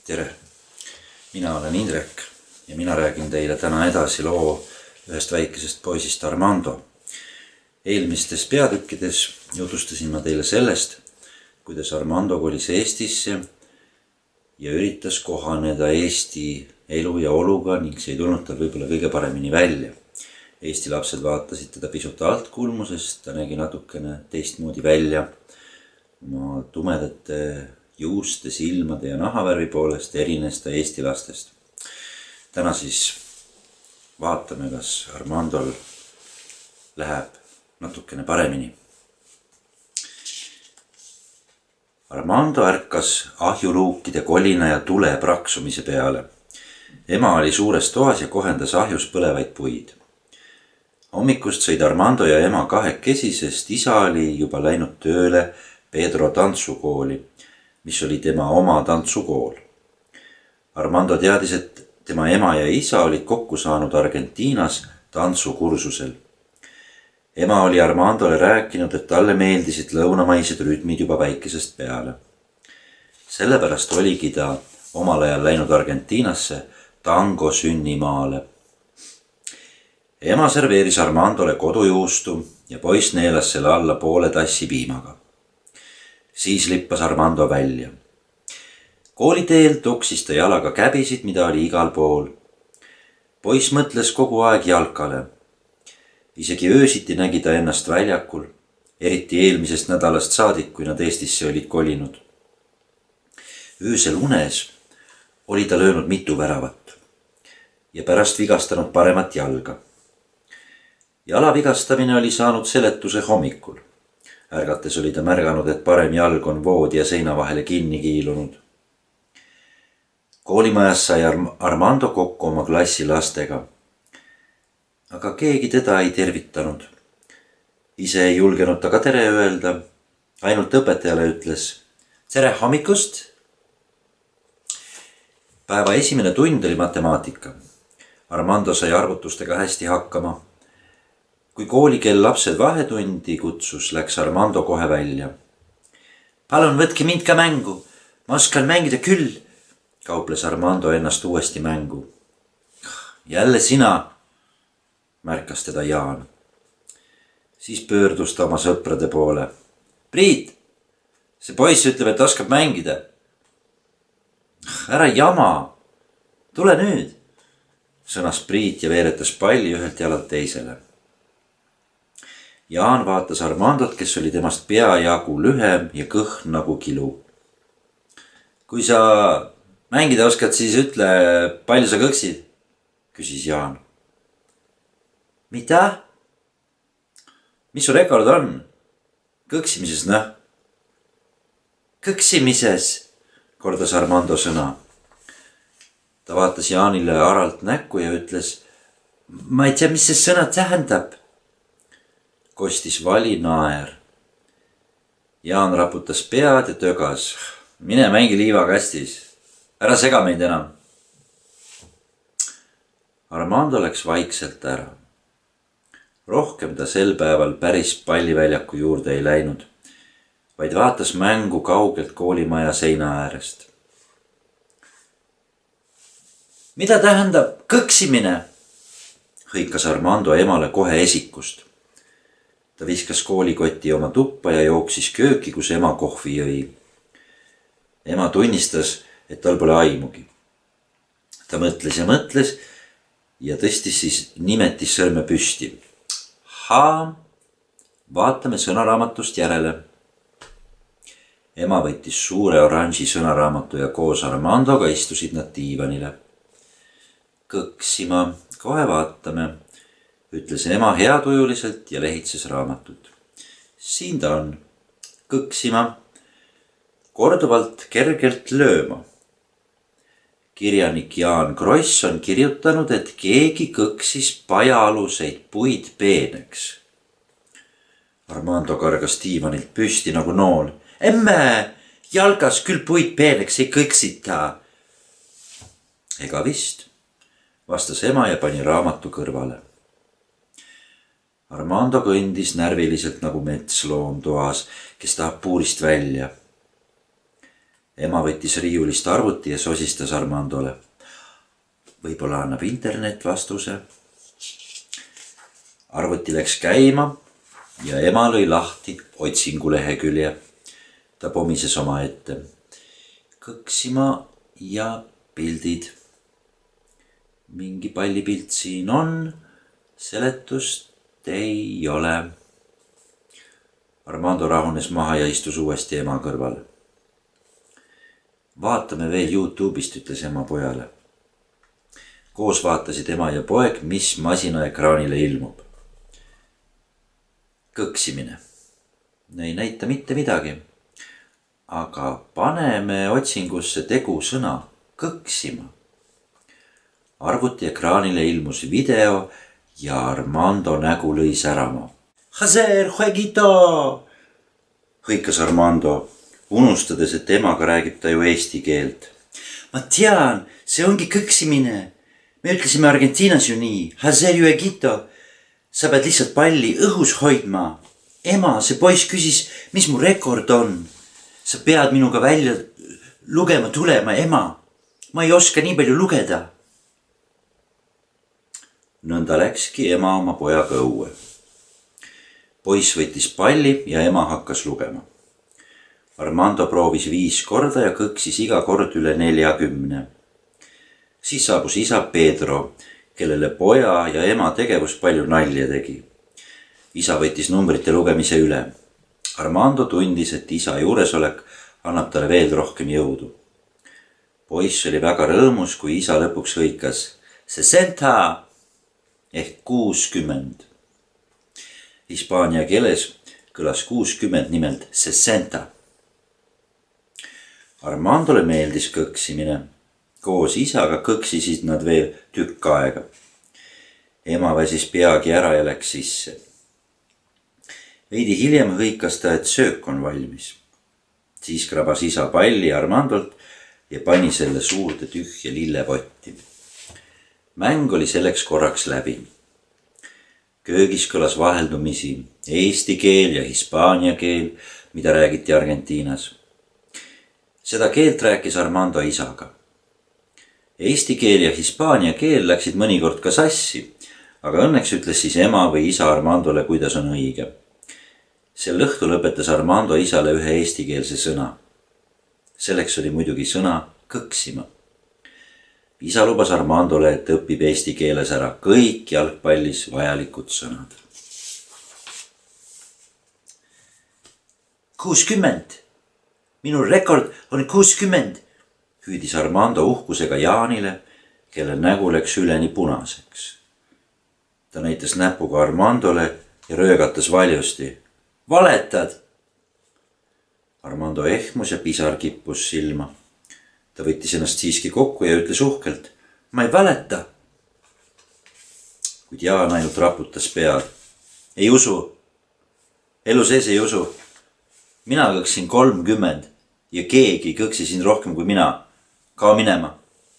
Tere! Mina olen Indrek ja mina räägin teile täna edasi loo ühest väikesest poisist Armando. Eelmistes peatükkides jutustasin ma teile sellest, kuidas Armando kolis Eestisse ja üritas kohaneda Eesti elu ja oluga ning see ei tulnud tal võib-olla kõige paremini välja. Eesti lapsed vaatasid teda pisut altkulmusest, ta nägi natukene teistmoodi välja. Oma tumedate juuste, silmade ja nahavärvi poolest erines ta Eesti lastest. Täna siis vaatame, kas Armandol läheb natukene paremini. Armando ärkas ahjuluukide kolina ja tule praksumise peale. Ema oli suures toas ja kohendas ahjus põlevaid puid. Hommikust sõid Armando ja ema kahekesi, sest isa oli juba läinud tööle Pedro tantsukooli, mis oli tema oma tantsukool. Armando teadis, et tema ema ja isa olid kokku saanud Argentiinas tantsukursusel. Ema oli Armandole rääkinud, et talle meeldisid lõunamaised rütmid juba väikesest peale. Sellepärast oligi ta omal ajal läinud Argentiinasse tango sünnimaale. Ema serveeris Armandole kodujuustu ja poiss neelas selle alla poole tassi piimaga. Siis lippas Armando välja. Kooliteel tuksis ta jalaga käbisid, mida oli igal pool. Poiss mõtles kogu aeg jalkale. Isegi öösiti nägi ta ennast väljakul, eriti eelmisest nädalast saadik, kui nad Eestisse olid kolinud. Öösel unes oli ta löönud mitu väravat ja pärast vigastanud paremat jalga. Jala vigastamine oli saanud seletuse hommikul. Ärgates oli ta märganud, et parem jalg on voodi ja seina vahele kinni kiilunud. Koolimajas sai Armando kokku oma klassi lastega. Aga keegi teda ei tervitanud. Ise ei julgenud ta ka tere öelda. Ainult õpetajale ütles: "Tere hommikust!" Päeva esimene tund oli matemaatika. Armando sai arvutustega hästi hakkama. Kui koolikell lapsed vahetundi kutsus, läks Armando kohe välja. "Palun võtke mind ka mängu, ma oskan mängida küll," kauples Armando ennast uuesti mängu. "Jälle sina," märkas teda Jaan. Siis pöördus ta oma sõprade poole. "Priit, see poiss ütleb, et oskab mängida." "Ära jama, tule nüüd," sõnas Priit ja veeretas palli ühelt jalalt teisele. Jaan vaatas Armandot, kes oli temast peajagu lühem ja kõhn nagu kilu. "Kui sa mängida oskad, siis ütle, palju sa kõksid," küsis Jaan. "Mida? Mis su rekord on? Kõksimises, noh?" "Kõksimises," kordas Armando sõna. Ta vaatas Jaanile aralt näkku ja ütles: "Ma ei tea, mis see sõna tähendab." Kostis vali naer. Jaan raputas pead ja tögas: "Mine mängi liivakastis, ära sega meid enam." Armando läks vaikselt ära. Rohkem ta sel päeval päris palliväljaku juurde ei läinud, vaid vaatas mängu kaugelt koolimaja seina äärest. "Mida tähendab kõksimine?" hõikas Armando emale kohe esikust. Ta viskas koolikoti oma tuppa ja jooksis kööki, kus ema kohvi jõi. Ema tunnistas, et tal pole aimugi. Ta mõtles ja tõstis siis nimetissõrme püsti. Vaatame sõnaraamatust järele. Ema võttis suure oranži sõnaraamatu ja koos Armandoga istusid nad diivanile. "Kõksima, kohe vaatame," ütles ema heatujuliselt ja lehitses raamatut. "Siin ta on. Kõksima, korduvalt kergelt lööma. Kirjanik Jaan Kross on kirjutanud, et keegi kõksis pajaaluseid puid peeneks." Armando kargas diivanilt püsti nagu nool. "Emme, jalgas küll puid peeneks ei kõksita." "Ega vist," vastas ema ja pani raamatu kõrvale. Armando kõndis närviliselt nagu metsloom toas, kes tahab puurist välja. ema võttis riiulist arvuti ja sosistas Armandole. Võib-olla annab internet vastuse. Arvuti läks käima ja ema lõi lahti otsingulehekülje. Ta pomises oma ette. Kõksima ja pildid. Mingi pallipilt siin on, seletust ei ole. Armando rahunes maha ja istus uuesti ema kõrval. Vaatame veel YouTube'ist, ütles ema pojale. Koos vaatasid ema ja poeg, mis masina ekraanile ilmub. Kõksimine. Ei näita mitte midagi. Aga paneme otsingusse tegusõna kõksima. Arvuti ekraanile ilmus video ja Armando nägu lõi särama. Hazer, huegito! Hõikas Armando, unustades, et emaga räägib ta ju eesti keelt. Ma tean, see ongi kõksimine. Me ütlesime Argentiinas ju nii. Hazer, huegito! Sa pead lihtsalt palli õhus hoidma. Ema, see poiss küsis, mis mu rekord on. Sa pead minuga välja lugema tulema, ema. Ma ei oska nii palju lugeda. Nõnda läkski ema oma pojaga õue. Poiss võttis palli ja ema hakkas lugema. Armando proovis 5 korda ja kõksis iga kord üle 40. Siis saabus isa Pedro, kellele poja ja ema tegevus palju nalja tegi. Isa võttis numbrite lugemise üle. Armando tundis, et isa juuresolek annab talle veel rohkem jõudu. Poiss oli väga rõõmus, kui isa lõpuks hõikas 60 ehk 60. Hispaania keeles kõlas 60 nimelt 60. Armandole meeldis kõksimine. Koos isaga kõksisid nad veel tükk aega. Ema väsis peagi ära ja läks sisse. Veidi hiljem hõikas ta, et söök on valmis. Siis krabas isa palli Armandolt ja pani selle suurde tühja lillepotti. Mäng oli selleks korraks läbi. Köögis kõlas vaheldumisi eesti keel ja hispaania keel, mida räägiti Argentiinas. Seda keelt rääkis Armando isaga. Eesti keel ja hispaania keel läksid mõnikord ka sassi, aga õnneks ütles siis ema või isa Armandole, kuidas on õige. Sel õhtul õpetas Armando isale ühe eestikeelse sõna. Selleks oli muidugi sõna kõksima. Isa lubas Armandole, et õpib eesti keeles ära kõik jalgpallis vajalikud sõnad. 60. Minu rekord on 60, hüüdis Armando uhkusega Jaanile, kelle nägu läks üleni punaseks. Ta näitas näpuga Armandole ja röögatas valjusti. Valetad! Armando ehmus ja pisar kippus silma. Ta võttis ennast siiski kokku ja ütles uhkelt, ma ei valeta. Kuid Jaan ainult raputas pead. Ei usu. Elu sees ei usu. Mina kõksin 30 ja keegi kõksi siin rohkem kui mina. Kao minema.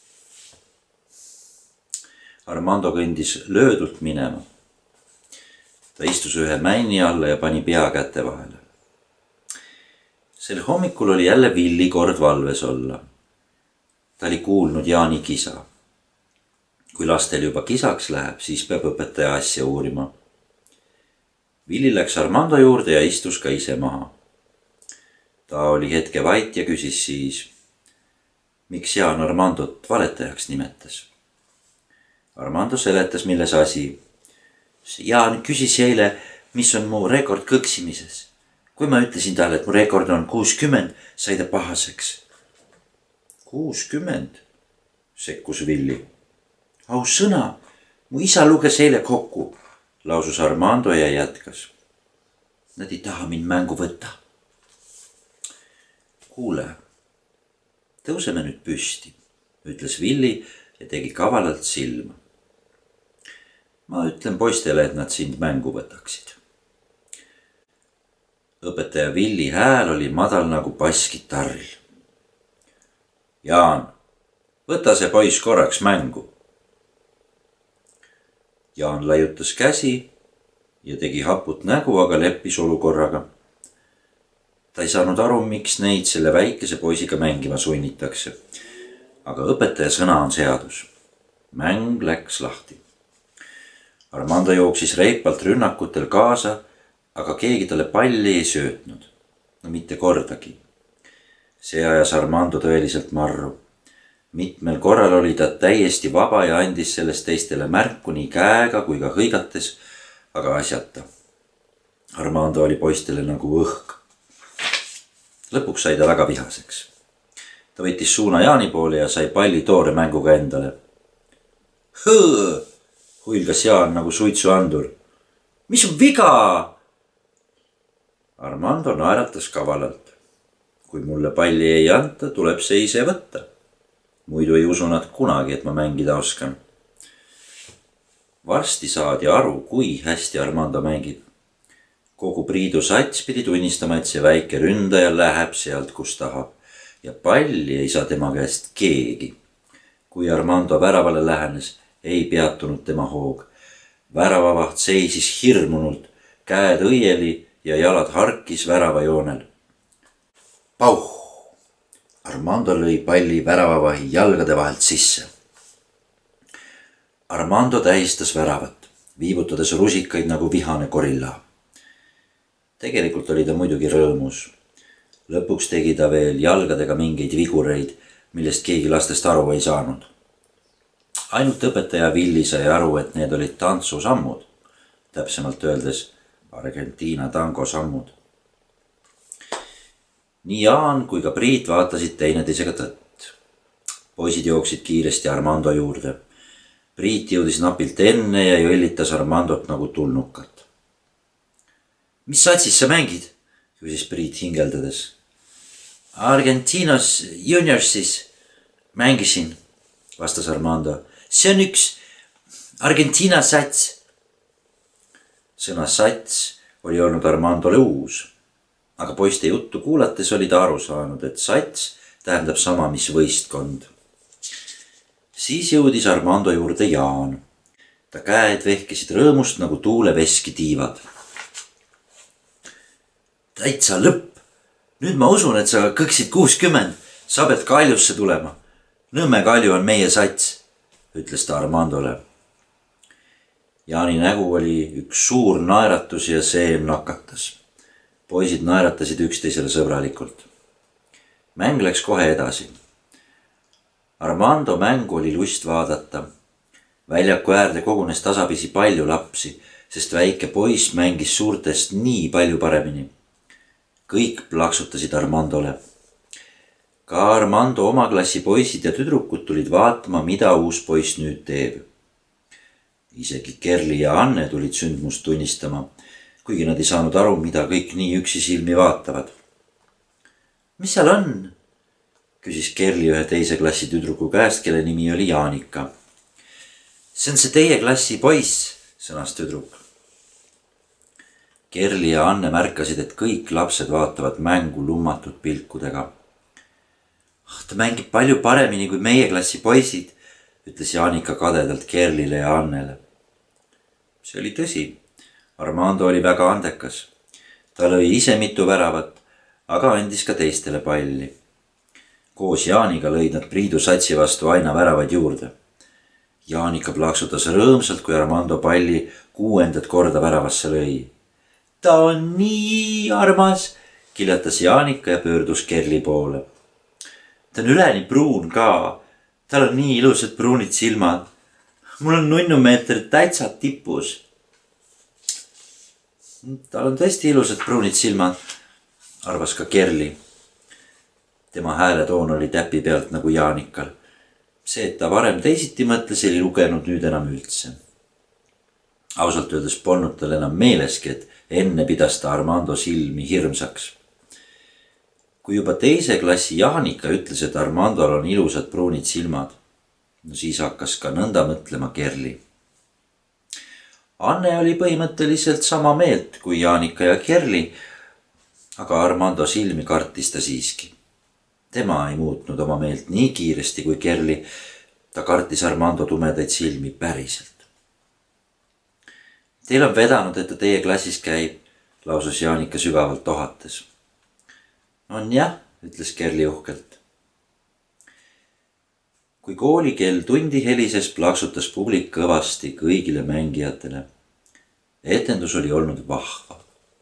Armando kõndis löödult minema. Ta istus ühe mäini alla ja pani pea käte vahele. Sel hommikul oli jälle Villi kord valves olla. Ta oli kuulnud Jaani kisa. Kui lastel juba kisaks läheb, siis peab õpetaja asja uurima. Villi läks Armando juurde ja istus ka ise maha. Ta oli hetke vait ja küsis siis, miks Jaan Armandot valetajaks nimetas. Armando seletas, milles asi. Jaan küsis eile, mis on mu rekord kõksimises. Kui ma ütlesin talle, et mu rekord on 60, sai ta pahaseks. 60, sekkus Villi. Aus sõna, mu isa luges eile kokku, lausus Armando ja jätkas. Nad ei taha mind mängu võtta. Kuule, tõuseme nüüd püsti, ütles Villi ja tegi kavalalt silma. Ma ütlen poistele, et nad sind mängu võtaksid. Õpetaja Villi hääl oli madal nagu basskitarril. Jaan, võta see poiss korraks mängu. Jaan laiutas käsi ja tegi haput nägu, aga leppis olukorraga. Ta ei saanud aru, miks neid selle väikese poisiga mängima sunnitakse. Aga õpetaja sõna on seadus. Mäng läks lahti. Armando jooksis reipalt rünnakutel kaasa, aga keegi talle palli ei söötnud. No mitte kordagi. See ajas Armando tõeliselt marru. Mitmel korral oli ta täiesti vaba ja andis sellest teistele märku nii käega kui ka hõigates, aga asjata. Armando oli poistele nagu õhk. Lõpuks sai ta väga vihaseks. Ta võttis suuna Jaani poole ja sai palli toore mänguga endale. Hõõ, huilgas Jaan nagu suitsuandur. Mis on viga? Armando naeratas kavalalt. Kui mulle palli ei anta, tuleb see ise võtta. Muidu ei usu nad kunagi, et ma mängida oskan. Varsti saadi aru, kui hästi Armando mängib. Kogu Priidu sats pidi tunnistama, et see väike ründaja läheb sealt, kus tahab. Ja palli ei saa tema käest keegi. Kui Armando väravale lähenes, ei peatunud tema hoog. Väravavaht seisis hirmunult, käed õieli ja jalad harkis väravajoonel. Pauh! Armando lõi palli väravavahi jalgade vahelt sisse. Armando tähistas väravat, viibutades rusikaid nagu vihane gorilla. Tegelikult oli ta muidugi rõõmus. Lõpuks tegi ta veel jalgadega mingeid vigureid, millest keegi lastest aru ei saanud. Ainult õpetaja Villi sai aru, et need olid tantsusammud, täpsemalt öeldes Argentiina tangosammud. Nii Jaan kui ka Priit vaatasid teineteisega tõtt. Poisid jooksid kiiresti Armando juurde. Priit jõudis napilt enne ja jõllitas Armandot nagu tulnukat. Mis satsis sa mängid? Küsis Priit hingeldades. Argentiinas Juniorsis mängisin, vastas Armando. See on üks Argentiina sats. Sõna sats oli olnud Armandole uus, aga poiste juttu kuulates oli ta aru saanud, et sats tähendab sama, mis võistkond. Siis jõudis Armando juurde Jaan. Ta käed vehkisid rõõmust nagu tuuleveski tiivad. Täitsa lõpp. Nüüd ma usun, et sa kõksid 60. Sa pead Kaljusse tulema. Nõmme Kalju on meie sats, ütles ta Armandole. Jaani nägu oli üks suur naeratus ja see nakatas. Poisid naeratasid üksteisele sõbralikult. Mäng läks kohe edasi. Armando mängu oli lust vaadata. Väljaku äärde kogunes tasapisi palju lapsi, sest väike poiss mängis suurtest nii palju paremini. Kõik plaksutasid Armandole. Ka Armando oma klassi poisid ja tüdrukud tulid vaatama, mida uus poiss nüüd teeb. Isegi Kerli ja Anne tulid sündmust tunnistama, kuigi nad ei saanud aru, mida kõik nii üksi silmi vaatavad. Mis seal on? Küsis Kerli ühe teise klassi tüdruku käest, kelle nimi oli Jaanika. See on see teie klassi poiss, sõnas tüdruk. Kerli ja Anne märkasid, et kõik lapsed vaatavad mängu lummatud pilkudega. Ta mängib palju paremini kui meie klassi poisid, ütles Jaanika kadedalt Kerlile ja Annele. See oli tõsi. Armando oli väga andekas. Ta lõi ise mitu väravat, aga andis ka teistele palli. Koos Jaaniga lõid nad Priidu satsi vastu aina väravaid juurde. Jaanika plaksutas rõõmsalt, kui Armando palli 6. korda väravasse lõi. Ta on nii armas, kiljatas Jaanika ja pöördus Kerli poole. Ta on üleni pruun ka. Tal on nii ilusad pruunid silmad. Mul on nunnumeeter täitsa tipus. Tal on tõesti ilusad pruunid silmad, arvas ka Kerli. Tema hääletoon oli täpi pealt nagu Jaanikal. See, et ta varem teisiti mõtles, ei lugenud nüüd enam üldse. Ausalt öeldes polnud tal enam meeleski, et enne pidas ta Armando silmi hirmsaks. Kui juba teise klassi Jaanika ütles, et Armandol on ilusad pruunid silmad, no siis hakkas ka nõnda mõtlema Kerli. Anne oli põhimõtteliselt sama meelt kui Jaanika ja Kerli, aga Armando silmi kartis ta siiski. Tema ei muutnud oma meelt nii kiiresti kui Kerli, ta kartis Armando tumedaid silmi päriselt. Teil on vedanud, et ta teie klassis käib, lausus Jaanika sügavalt tohates. on jah, ütles Kerli uhkelt. Kui koolikell tundi helises, plaksutas publik kõvasti kõigile mängijatele. Etendus oli olnud vahva.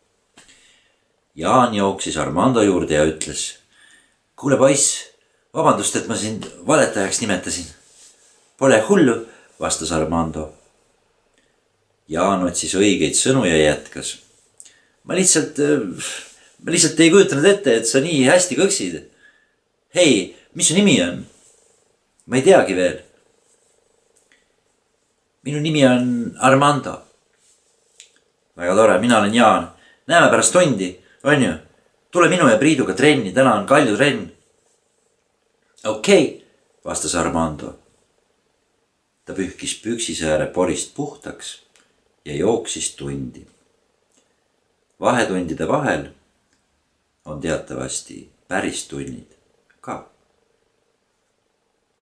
Jaan jooksis Armando juurde ja ütles: kuule poiss, vabandust, et ma sind valetajaks nimetasin. Pole hullu, vastas Armando. Jaan otsis õigeid sõnu ja jätkas: ma lihtsalt ei kujutanud ette, et sa nii hästi kõksid. Hei, mis su nimi on? Ma ei teagi veel. Minu nimi on Armando. Väga tore, mina olen Jaan. Näeme pärast tundi, on ju? Tule minu ja Priiduga trenni, täna on Kalju trenn. Okei, vastas Armando. Ta pühkis püksisääre porist puhtaks ja jooksis tundi. Vahetundide vahel on teatavasti päris tunnid ka.